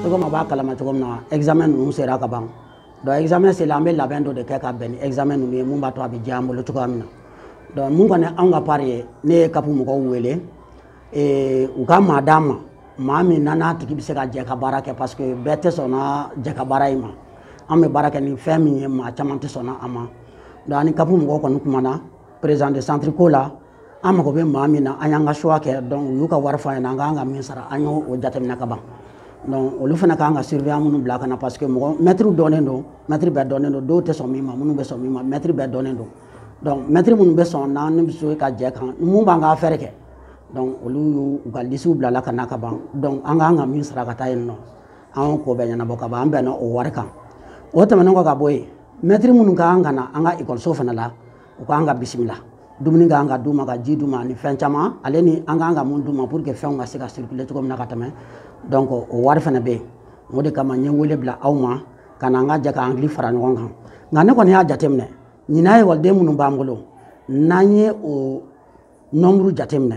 comme b'a kalama cogo min na examen ninnu sera ka ban donc examen sera an bɛ labɛn dɔ de kɛ ka bɛn ni examen ninnu ye mun b'a to a bɛ diya an bolo cogoya min na donc mun kɔni anw ka part ye ne ye CAP mɔgɔw wele u ka maa d'an ma maa min n'a tigi bɛ se ka jɛ ka baara kɛ parce que bɛɛ tɛ sɔn na jɛ ka baara in ma an bɛ baara kɛ ni fɛn min ye maa caman tɛ sɔn a ma donc ani CAP mɔgɔw kɔni kumana président de centre ko la an mago bɛ maa min na an y'an ka choix kɛ donc u y'u ka wari f'an ɲɛna an kan ka min sara an y'o jateminɛ ka ban donc olu fana kan ka surveillant minnu bila ka na parce que mɔgɔ maître dɔnnen don maître bɛɛ dɔnnen don dɔw tɛ sɔn min ma minnu bɛ sɔn min ma maître bɛɛ dɔnnen don donc maître minnu bɛ sɔn na ni bɛ se ka jɛ kan mun b'an ka affaire kɛ donc olu y'u ka liste bila la ka na ka ban donc an kan ka min sara ka taa yen nɔ an y'o ko bɛɛ ɲɛnabɔ ka ban an bɛnna o wari kan o tɛmɛnen kɔ ka bɔ yen maître minnu kan ka na an ka école fana la u k'an ka bisimila dumuni kan ka d'u ma ka ji d'u ma ni fɛn caman ale ni an kan ka mun d'u ma pour que fɛnw ka se ka circuler cogo min na ka tɛmɛ donc o wari fana bɛ yen o de kama n ye wele bila aw ma ka na an ka jɛ ka hakili fara ɲɔgɔn kan nka ne kɔni y'a jateminɛ ɲinan ekɔliden minnu b'an bolo n'an ye o nombre jateminɛ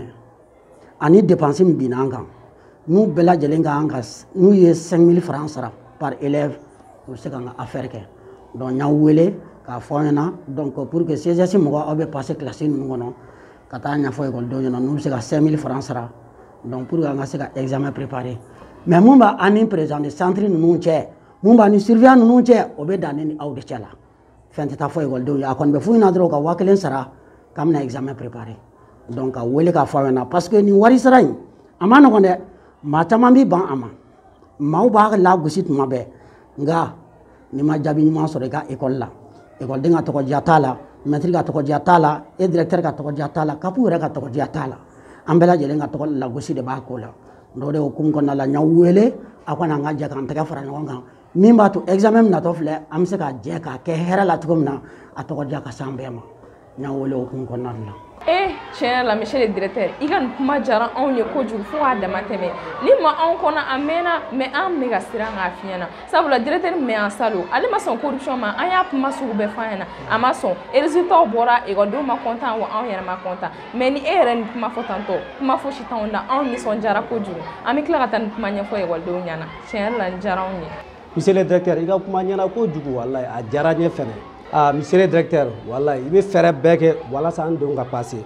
ani dépense min binna an kan n'u bɛɛ lajɛlen kan ka n'u ye 5000 francs sara par élève u bɛ se ka n ka affaire kɛ donc n y'aw wele k'a fɔ an ɲɛna donc pour que CSS mɔgɔ aw bɛ passer classe ninnu kɔnɔ ka taa ɲɛfɔ ekɔlidenw ɲɛna n'u bɛ se ka 5000 francs sara donc pour que an ka se ka examen préparer mais mun b'a ani président de centre ninnu cɛ mun b'a ni surveillant ninnu cɛ o bɛ dan ne ni aw de cɛ la fɛn tɛ taa fɔ ekɔlidenw ye a kɔni bɛ f'u ɲɛna dɔrɔn ka 1000 sara k'an bɛna examen préparer donc ka wele k'a fɔ an ɲɛna parce que nin wari sara in a ma nɔgɔn dɛ maa caman bɛ ban a ma maaw b'a lagosi tuma bɛɛ nka n'i ma jaabi ɲuman sɔrɔ i ka ekɔli la ekɔliden ka tɔgɔdiya t'a la maître ka tɔgɔdiya t'a la e directeur ka tɔgɔdiya t'a la CAP yɛrɛ ka tɔgɔdiya t'a la an bɛɛ lajɛlen ka tɔgɔ lagosi de b'a ko la donc o de hukumu kɔnɔna la n y'aw wele a kana an ka jɛ k'an tɛgɛ fara ɲɔgɔn kan min b'a to examen min natɔ filɛ an bɛ se ka jɛ k'a kɛ hɛrɛ la cogo min na a tɔgɔdiya ka s'an bɛɛ ma n y'aw wele hukumu kɔnɔna la. tiɲɛ la monsieur le directeur i ka nin kuma diyara anw ye kojugu fo k'a dama tɛmɛ ni ma anw kɔnɔ a mɛnna mais an bɛ ka siran k'a f'i ɲɛna sabula directeur min bɛ yan salon ale ma sɔn corruption ma an y'a kuma sugu bɛɛ f'a ɲɛna a ma sɔn résultat bɔra ekɔlidenw ma content wa anw yɛrɛ ma content mais ni e yɛrɛ nin kuma fɔ tantɔ kuma fosi t'anw da anw nisɔndiyara kojugu an bɛ tila ka taa nin kuma ɲɛfɔ ekɔlidenw ɲɛna tiɲɛ la nin diyara anw ye. monsieur le directeur i ka kuma ɲɛna kojugu walayi a diyara n ye fɛnɛ monsieur le directeur walayi i bɛ fɛɛrɛ bɛɛ kɛ walasa an denw ka passer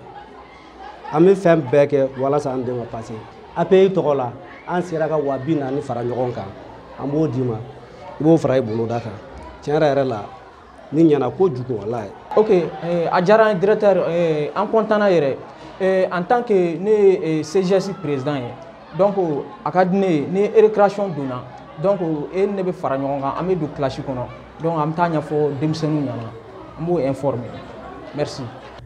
an bɛ fɛn bɛɛ kɛ walasa an denw ka passer API tɔgɔ la an sera ka 40,000 fara ɲɔgɔn kan an b'o d'i ma i b'o fara i boloda kan tiɲɛ yɛrɛ la ni ɲɛna kojugu walayi. ok a diyara an ye directeur an content yɛrɛ en tant que ne ye CGS président ye donc a ka di ne ye ni récréation donna donc e ne bɛ fara ɲɔgɔn kan an bɛ don classe kɔnɔ donc an bɛ taa ɲɛfɔ denmisɛnninw ɲɛna an b'o informer merci.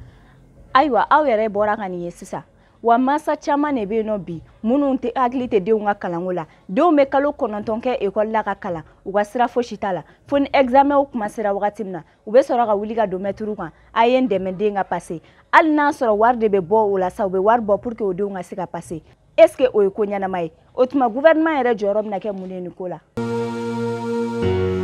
Ayiwa aw yɛrɛ bɔra ka nin ye sisan wa masa caman de bɛ yen nɔ bi minnu tɛ hakili tɛ denw ka kalanko la denw bɛ kalo 9 kɛ ekɔli la ka kalan u ka sira fosi t'a la fo ni examen kuma sera wagati min na u bɛ sɔrɔ ka wuli ka don mɛtiriw kan a ye n dɛmɛ den ka passer hali n'a sɔrɔ wari de bɛ bɔ o la sa u bɛ wari bɔ pour que o denw ka se ka passer est ce que o ye ko ɲɛnama ye o tuma gouvernement yɛrɛ jɔyɔrɔ bɛna kɛ mun ye nin ko la.